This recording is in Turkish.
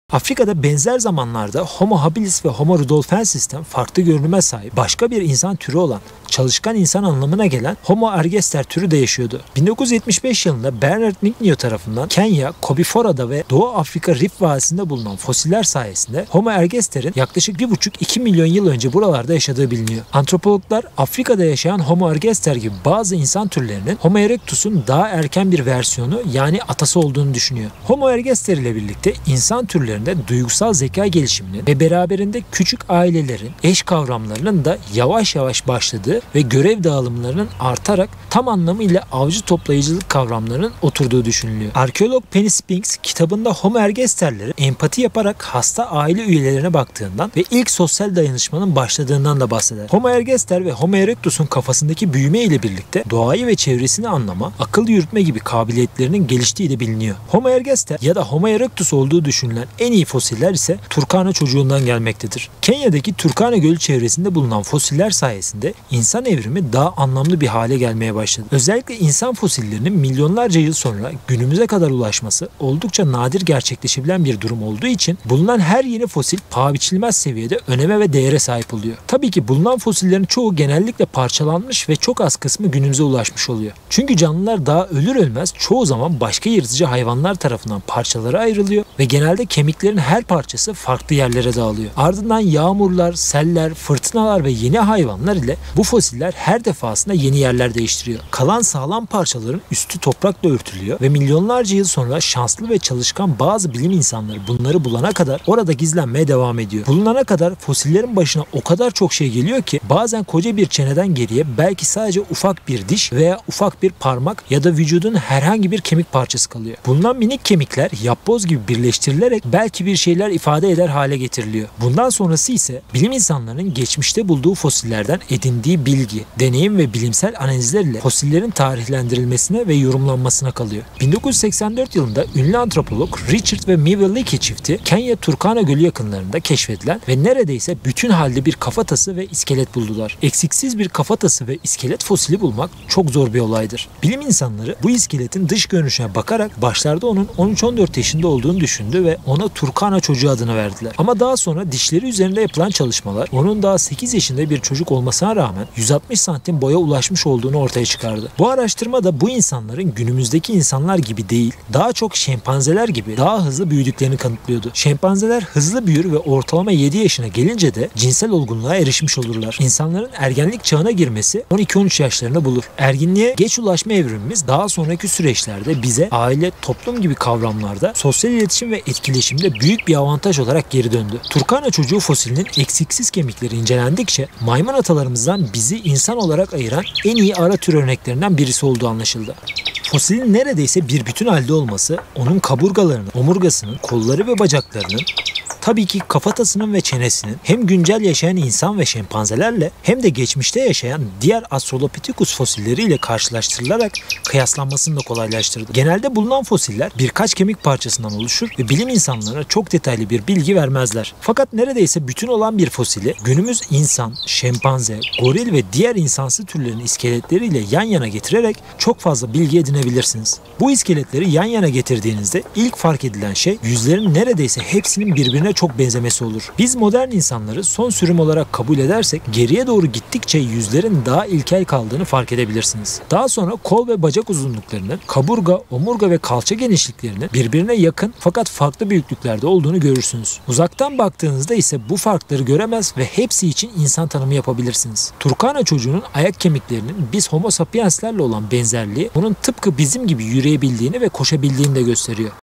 Afrika'da benzer zamanlarda Homo habilis ve Homo rudolfensis'ten farklı görünüme sahip başka bir insan türü olan çalışkan insan anlamına gelen Homo ergaster türü de yaşıyordu. 1975 yılında Bernard Mignon tarafından Kenya, Kobifora'da ve Doğu Afrika Rift Vadisi'nde bulunan fosiller sayesinde Homo ergaster'in yaklaşık 1,5-2 milyon yıl önce buralarda yaşadığı biliniyor. Antropologlar Afrika'da yaşayan Homo ergaster gibi bazı insan türlerinin Homo erectus'un daha erken bir versiyonu yani atası olduğunu düşünüyor. Homo ergaster ile birlikte insan türlerinde duygusal zeka gelişiminin ve beraberinde küçük ailelerin eş kavramlarının da yavaş yavaş başladığı ve görev dağılımlarının artarak tam anlamıyla avcı toplayıcılık kavramlarının oturduğu düşünülüyor. Arkeolog Penny Spinks kitabında Homo ergasterlere empati yaparak hasta aile üyelerine baktığından ve ilk sosyal dayanışmanın başladığından da bahseder. Homo ergaster ve Homo erectus'un kafasındaki büyüme ile birlikte doğayı ve çevresini anlama, akıl yürütme gibi kabiliyetlerinin geliştiği de biliniyor. Homo ergaster ya da Homo erectus olduğu düşünülen en iyi fosiller ise Turkana çocuğundan gelmektedir. Kenya'daki Turkana Gölü çevresinde bulunan fosiller sayesinde insan evrimi daha anlamlı bir hale gelmeye başladı. Özellikle insan fosillerinin milyonlarca yıl sonra günümüze kadar ulaşması oldukça nadir gerçekleşebilen bir durum olduğu için bulunan her yeni fosil paha biçilmez seviyede öneme ve değere sahip oluyor. Tabii ki bulunan fosillerin çoğu genellikle parçalanmış ve çok az kısmı günümüze ulaşmış oluyor. Çünkü canlılar daha ölür ölmez çoğu zaman başka yırtıcı hayvanlar tarafından parçalara ayrılıyor ve genelde kemiklerin her parçası farklı yerlere dağılıyor. Ardından yağmurlar, seller, fırtınalar ve yeni hayvanlar ile bu fosiller her defasında yeni yerler değiştiriyor. Kalan sağlam parçaların üstü toprakla örtülüyor ve milyonlarca yıl sonra şanslı ve çalışkan bazı bilim insanları bunları bulana kadar orada gizlenmeye devam ediyor. Bulunana kadar fosillerin başına o kadar çok şey geliyor ki bazen koca bir çeneden geriye belki sadece ufak bir diş veya ufak bir parmak ya da vücudun herhangi bir kemik parçası kalıyor. Bulunan minik kemikler yapboz gibi birleştirilerek belki bir şeyler ifade eder hale getiriliyor. Bundan sonrası ise bilim insanlarının geçmişte bulduğu fosillerden edindiği bilgi, deneyim ve bilimsel analizler ile fosillerin tarihlendirilmesine ve yorumlanmasına kalıyor. 1984 yılında ünlü antropolog Richard ve Miwa Leakey çifti Kenya Turkana Gölü yakınlarında keşfedilen ve neredeyse bütün halde bir kafatası ve iskelet buldular. Eksiksiz bir kafatası ve iskelet fosili bulmak çok zor bir olaydır. Bilim insanları bu iskeletin dış görünüşüne bakarak başlarda onun 13-14 yaşında olduğunu düşündü ve ona Turkana çocuğu adını verdiler. Ama daha sonra dişleri üzerinde yapılan çalışmalar onun daha 8 yaşında bir çocuk olmasına rağmen 160 santim boya ulaşmış olduğunu ortaya çıkardı. Bu araştırma da bu insanların günümüzdeki insanlar gibi değil, daha çok şempanzeler gibi daha hızlı büyüdüklerini kanıtlıyordu. Şempanzeler hızlı büyür ve ortalama 7 yaşına gelince de cinsel olgunluğa erişmiş olurlar. İnsanların ergenlik çağına girmesi 12-13 yaşlarını bulur. Erginliğe geç ulaşma evrimimiz daha sonraki süreçlerde bize aile, toplum gibi kavramlarda sosyal iletişim ve etkileşimde büyük bir avantaj olarak geri döndü. Turkana çocuğu fosilinin eksiksiz kemikleri incelendikçe maymun atalarımızdan bizi insan olarak ayıran en iyi ara tür örneklerinden birisi olduğu anlaşıldı. Fosilin neredeyse bir bütün halde olması onun kaburgalarının, omurgasının, kolları ve bacaklarının tabii ki kafatasının ve çenesinin hem güncel yaşayan insan ve şempanzelerle hem de geçmişte yaşayan diğer Australopithecus fosilleriyle karşılaştırılarak kıyaslanmasını da kolaylaştırdı. Genelde bulunan fosiller birkaç kemik parçasından oluşur ve bilim insanlarına çok detaylı bir bilgi vermezler. Fakat neredeyse bütün olan bir fosili günümüz insan, şempanze, goril ve diğer insansı türlerin iskeletleriyle yan yana getirerek çok fazla bilgi edinebilirsiniz. Bu iskeletleri yan yana getirdiğinizde ilk fark edilen şey yüzlerin neredeyse hepsinin birbirine çok benzemesi olur. Biz modern insanları son sürüm olarak kabul edersek geriye doğru gittikçe yüzlerin daha ilkel kaldığını fark edebilirsiniz. Daha sonra kol ve bacak uzunluklarının, kaburga, omurga ve kalça genişliklerinin birbirine yakın fakat farklı büyüklüklerde olduğunu görürsünüz. Uzaktan baktığınızda ise bu farkları göremez ve hepsi için insan tanımı yapabilirsiniz. Turkana çocuğunun ayak kemiklerinin biz Homo sapienslerle olan benzerliği onun tıpkı bizim gibi yürüyebildiğini ve koşabildiğini de gösteriyor.